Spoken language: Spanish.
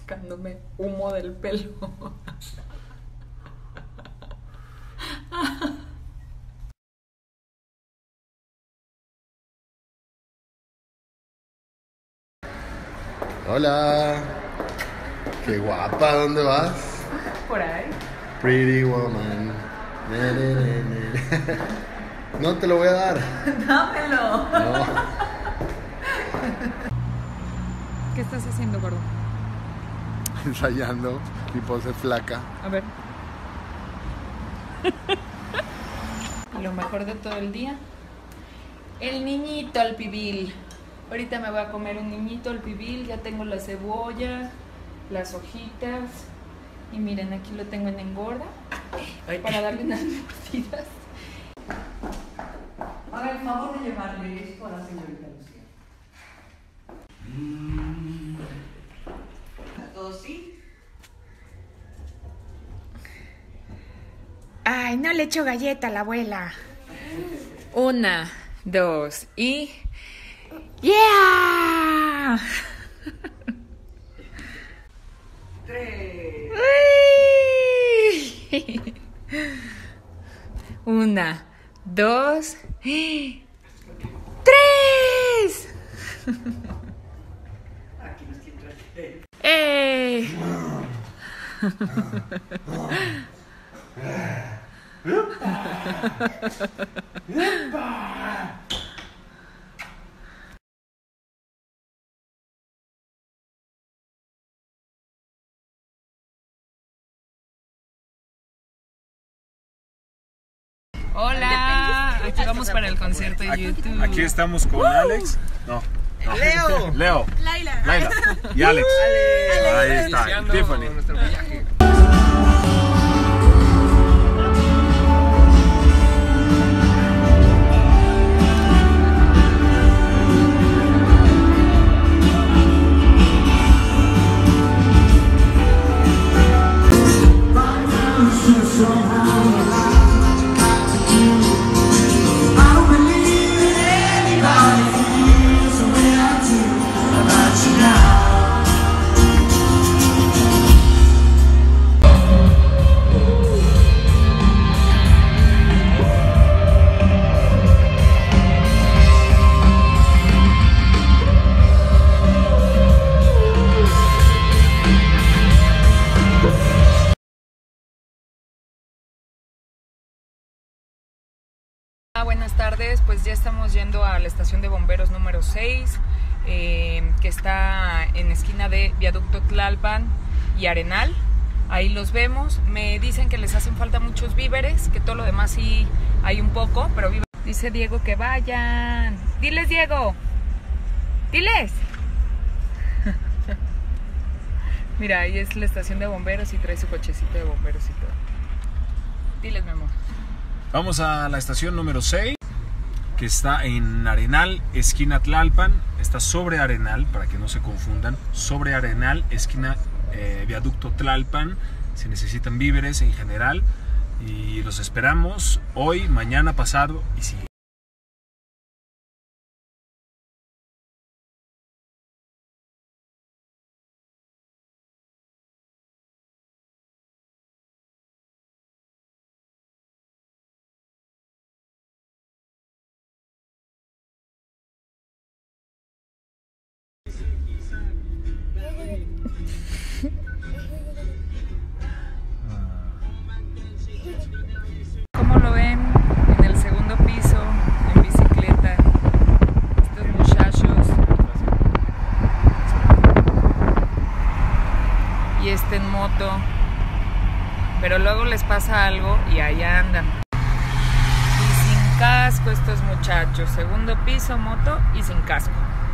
sacándome humo del pelo. Hola, qué guapa, ¿dónde vas? Por ahí. Pretty woman. No te lo voy a dar. Dámelo. No. ¿Qué estás haciendo, gordo? Ensayando mi pose flaca. A ver. Lo mejor de todo el día, el niñito al pibil. Ahorita me voy a comer un niñito al pibil. Ya tengo la cebolla, las hojitas. Y miren, aquí lo tengo en engorda para darle unas mordidas. Haga el favor de llevarle esto a la señorita Lucía. ¿A todos sí? Ay, no le echo galleta a la abuela. 1, 2 y... ¡Yeah! 3. 1, 2, 3. Aquí nos tiene. ¡Eh! Hola, aquí vamos para el concierto de YouTube. Aquí estamos con Alex. No. Leo. Laila. Y Alex. Ahí está. Iniciando Tiffany. nuestro viaje. Buenas tardes, pues ya estamos yendo a la estación de bomberos número 6, que está en esquina de Viaducto Tlalpan y Arenal. Ahí los vemos. Me dicen que les hacen falta muchos víveres, que todo lo demás sí hay un poco, pero dice Diego que vayan. Diles, Diego. Diles. Mira, ahí es la estación de bomberos y trae su cochecito de bomberos y todo. Diles, mi amor. Vamos a la estación número 6, que está en Arenal, esquina Tlalpan. Está sobre Arenal, para que no se confundan. Sobre Arenal, esquina Viaducto Tlalpan. Si necesitan víveres en general. Y los esperamos hoy, mañana, pasado y siguiente. ¿Cómo lo ven en el segundo piso, en bicicleta, estos muchachos? Y en moto, pero luego les pasa algo y ahí andan. Y sin casco estos muchachos, segundo piso, moto y sin casco.